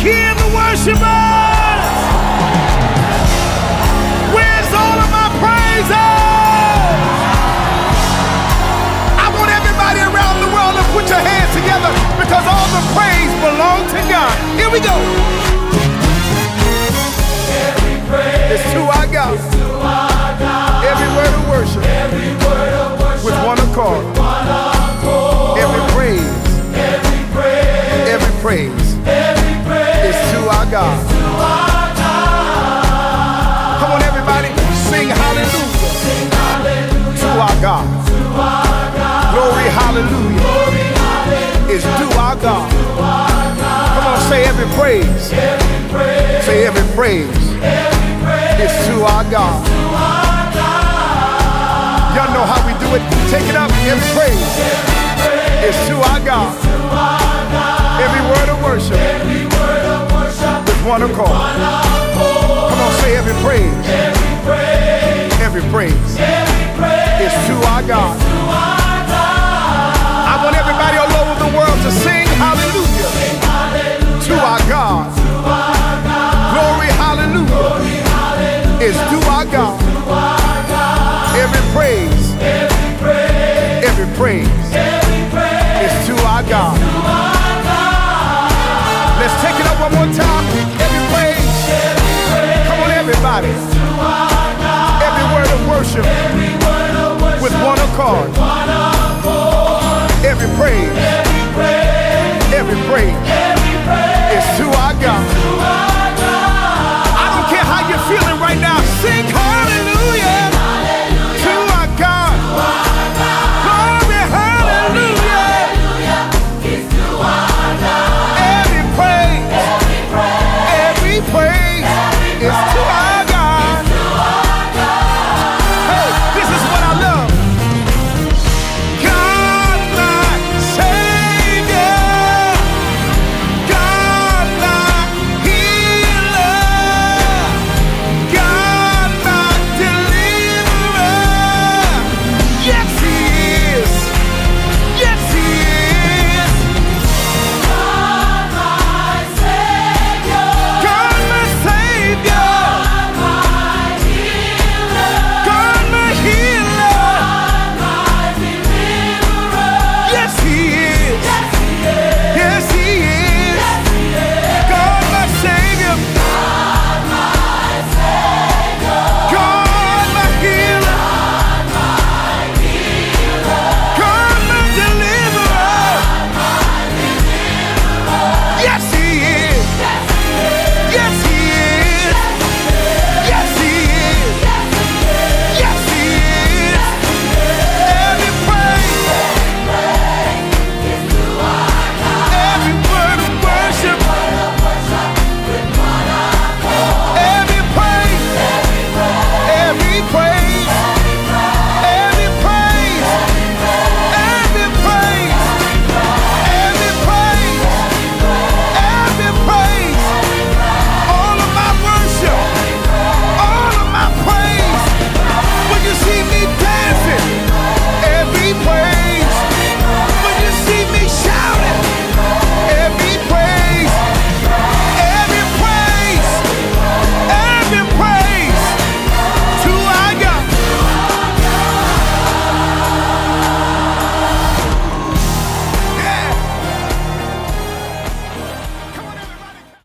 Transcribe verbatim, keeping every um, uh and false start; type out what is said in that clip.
hear the worshipers? Where's all of my praises? I want everybody around the world to put your hands together because all the praise belongs to God. Here we go. Every praise It's to our God. is to our God. Every word of worship Every word of worship with one accord. one accord. Every praise, Every praise, every praise every praise is to our God. to our God. Come on, everybody, sing hallelujah, Sing hallelujah to our God. to our God. Glory, hallelujah, Glory, hallelujah is to our God. to our God. Come on, say every praise, Every praise, say every praise every praise is to our God. to our God. Y'all know how we do it. Take it up. Every praise Every praise is to our God. to our God. Every word of worship Every word of worship with one accord. one accord. Come on, say every praise, Every praise, every praise every praise is to our God. to our God. I want everybody all over the world to sing hallelujah Sing hallelujah to our God. to our God. Glory, hallelujah Glory, hallelujah is to our God. to our God. Every praise, Every praise, every praise every praise is to our God. to our God. Let's take it up one more time. Every praise, Every praise come on everybody. to our God. Every word of worship Every word of worship with one accord. one accord. Every praise, Every praise, every praise